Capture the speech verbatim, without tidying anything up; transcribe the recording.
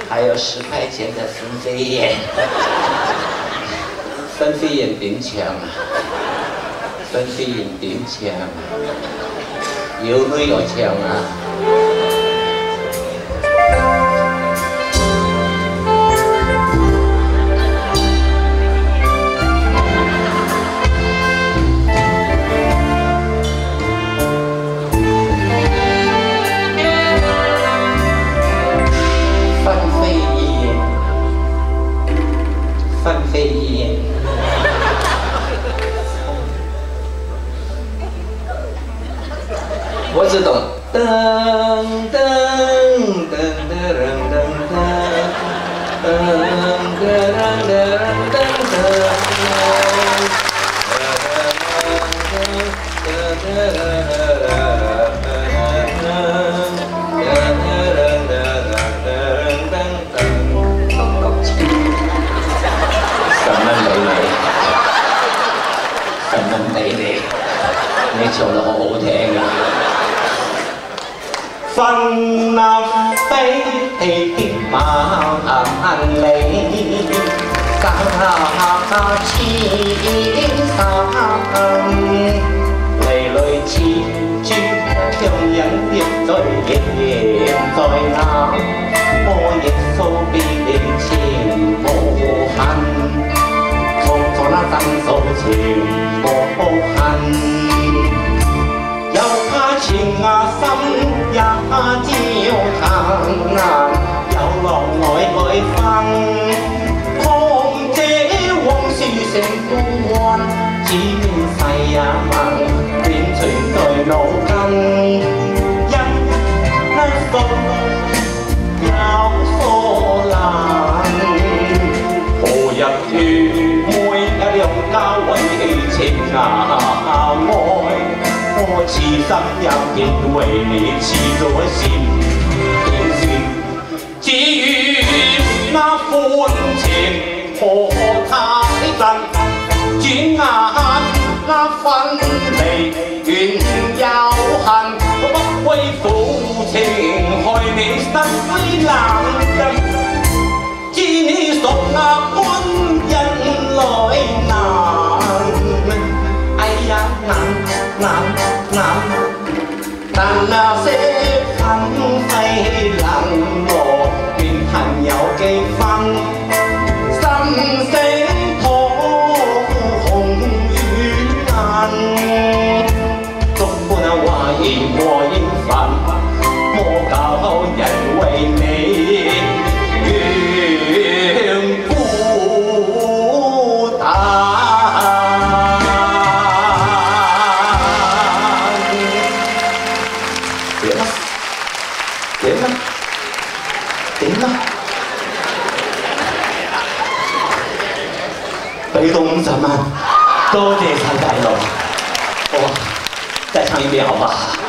还有十块钱的分飞眼，分飞眼顶墙啊，分飞眼顶墙，有没有墙啊？ 范飞燕，我只懂噔噔噔噔噔噔噔噔你唱得好好聽啊！分啊飛起萬里，隔千山，離淚似珠，強忍別在仍然在那，我亦訴別離情無痕，從錯那真數情無痕。 情啊心也照騰，有浪來來分，抗這往事成孤彎，只願世也問，斷除在腦筋，因一幅有疏懶，何日與妹一樣交委情啊愛。 我痴心也亦為你痴咗線，點算？至於那歡情何太真，轉眼那分離緣又恨，我不會負情害你心灰冷根，知你屬那歡人來難，哎呀難難。 但那些恨飛冷落，怨恨有幾分，心聲可紅與顏，足本懷疑我應份，魔教人為你願孤單。 俾到五十萬，多謝晒大佬。哇，再唱一遍好不好？